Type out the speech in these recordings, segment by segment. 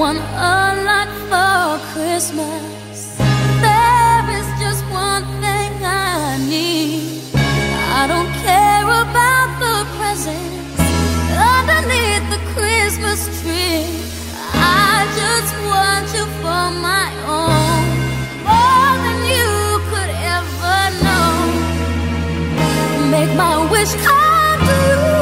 want a lot for Christmas. There is just one thing I need. I don't care about the presents underneath the Christmas tree. I just want you for my own, more than you could ever know. Make my wish come true.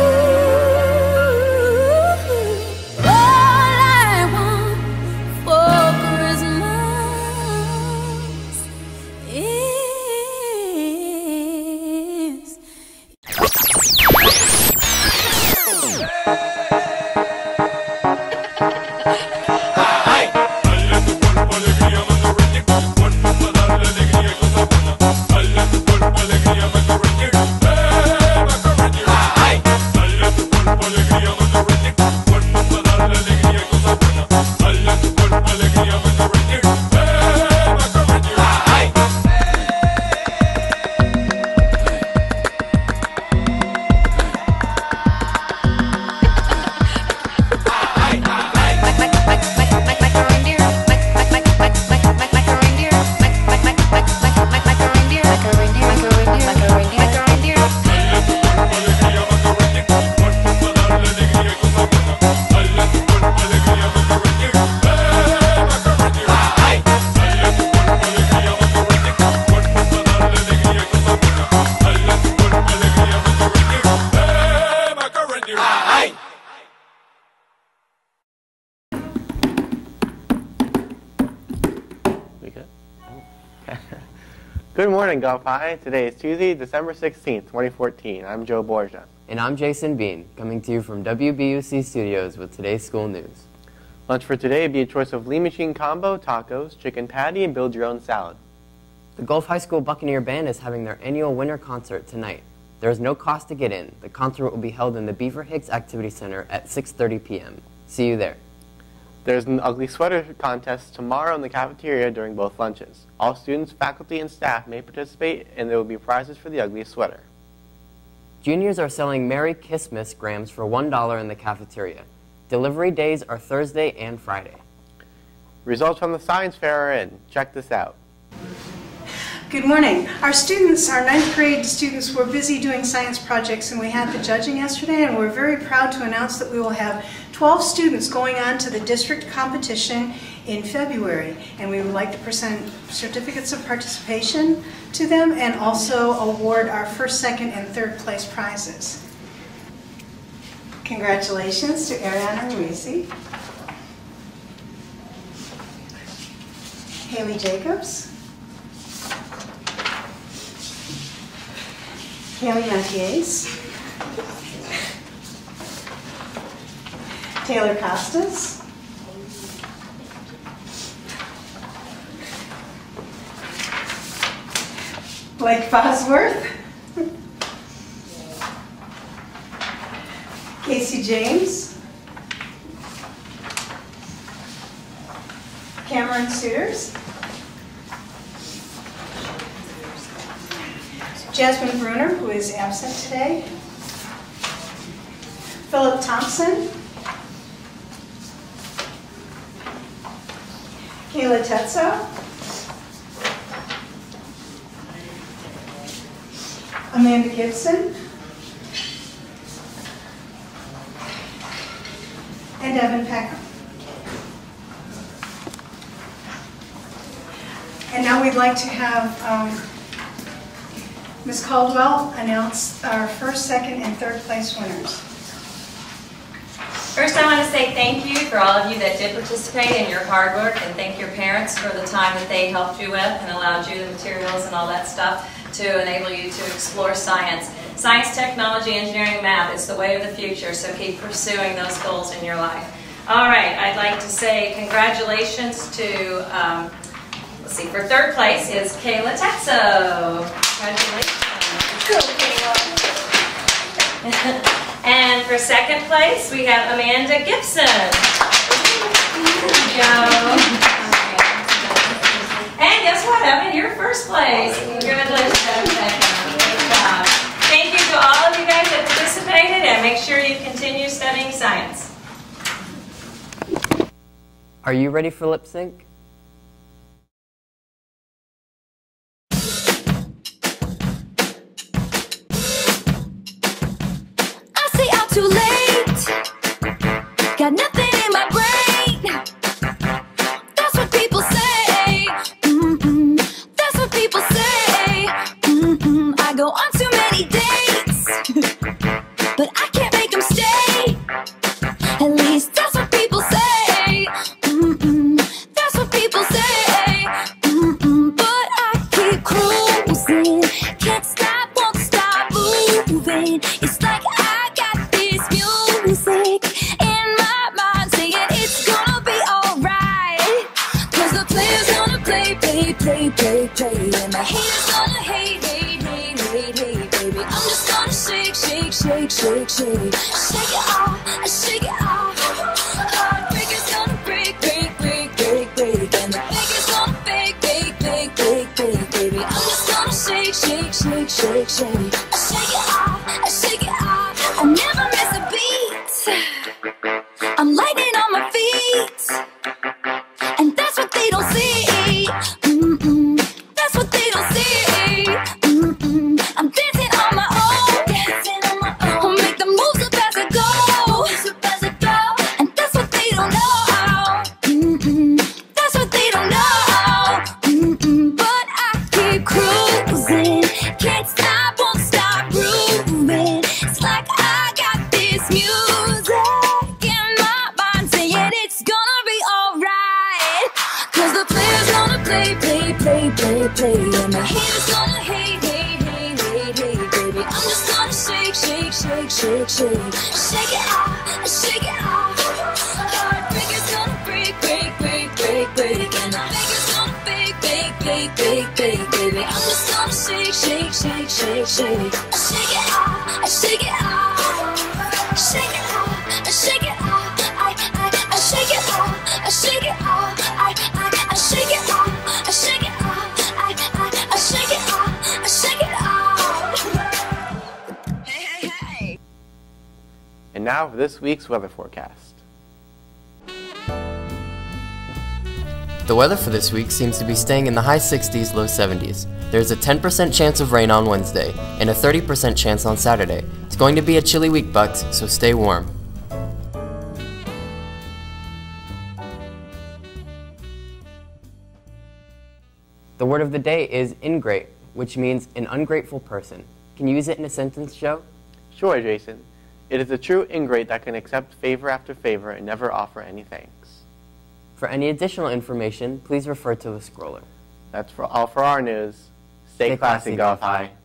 Good morning, Gulf High. Today is Tuesday, December 16th, 2014. I'm Joe Borgia. And I'm Jason Bean, coming to you from WBUC Studios with today's school news. Lunch for today will be a choice of Lean Machine Combo, tacos, chicken patty, and build your own salad. The Gulf High School Buccaneer Band is having their annual winter concert tonight. There is no cost to get in. The concert will be held in the Beaver Hicks Activity Center at 6:30 p.m. See you there. There's an ugly sweater contest tomorrow in the cafeteria during both lunches. All students, faculty, and staff may participate, and there will be prizes for the ugliest sweater. Juniors are selling Merry Kissmas grams for $1 in the cafeteria. Delivery days are Thursday and Friday. Results from the science fair are in. Check this out. Good morning. Our students, our 9th grade students, were busy doing science projects, and we had the judging yesterday, and we're very proud to announce that we will have 12 students going on to the district competition in February, and we would like to present certificates of participation to them and also award our first, second, and third place prizes. Congratulations to Ariana Ruizi, Haley Jacobs, Kaylee Mathies, Taylor Costas, Blake Bosworth, Casey James, Cameron Suiters, Jasmine Bruner, who is absent today, Philip Thompson, Kayla Tetzo, Amanda Gibson, and Evan Peckham. And now we'd like to have Ms. Caldwell announce our first, second, and third place winners. First, I want to say thank you for all of you that did participate in your hard work, and thank your parents for the time that they helped you with and allowed you the materials and all that stuff to enable you to explore science. Science, technology, engineering, math is the way of the future, so keep pursuing those goals in your life. All right, I'd like to say congratulations to, let's see, for third place is Kayla Tetzo. Congratulations. Good, Kayla. And for second place, we have Amanda Gibson. There we go. And guess what, Evan? You're first place. Congratulations, Evan. Good job. Thank you to all of you guys that participated, and make sure you continue studying science. Are you ready for lip sync? I stay out too late. Got nothing in my brain. That's what people say. That's what people say. I go on too many dates, but I can't make them stay. At least that's what people say. That's what people say. But I keep cruising. Can't stop, won't stop moving. It's like I got this music in my mind saying it's gonna be alright. Cause the player's gonna play, play, play, play, play. And the haters gonna hate, hate, hate, hate, hate, baby. I'm just gonna shake, shake, shake, shake, shake. Shake it off, shake it off. Heartbreaker's gonna break, break, break, break, break. And the faker's gonna fake, fake, fake, fake, fake, baby. I'm just gonna shake, shake, shake, shake, shake. Shake it off, shake it off. I never miss a beat. I'm lightning on my feet. And that's what they don't see. That's what they don't see. I'm dancing on my own. Dancing on my own. I'll make the moves up as I go. And that's what they don't know. That's what they don't know. But I keep cruising. Can't stop, won't stop grooving. It's like I got this music in my mind saying it's gonna be alright. Cause the player's gonna play, play, play, play, play. And the haters gonna hate, hate, hate, hate, hate, baby. I'm just gonna shake, shake, shake, shake, shake. Shake it off, shake it off. Heartbreaker's gonna break, break, break, break, break. And the faker's gonna fake, fake, fake, fake, fake, baby. I'm just gonna shake, shake, shake, shake, shake. Shake it off, shake it off. Shake it off, shake it off. I shake it off, shake it off. I shake it off, shake it off. I shake it off, shake it off. Hey, hey, hey. And now for this week's weather forecast. The weather for this week seems to be staying in the high 60s, low 70s. There's a 10% chance of rain on Wednesday and a 30% chance on Saturday. It's going to be a chilly week, Bucks, so stay warm. The word of the day is ingrate, which means an ungrateful person. Can you use it in a sentence, Joe? Sure, Jason. It is a true ingrate that can accept favor after favor and never offer any thanks. For any additional information, please refer to the scroller. That's all for our news. Stay classy, Golf High.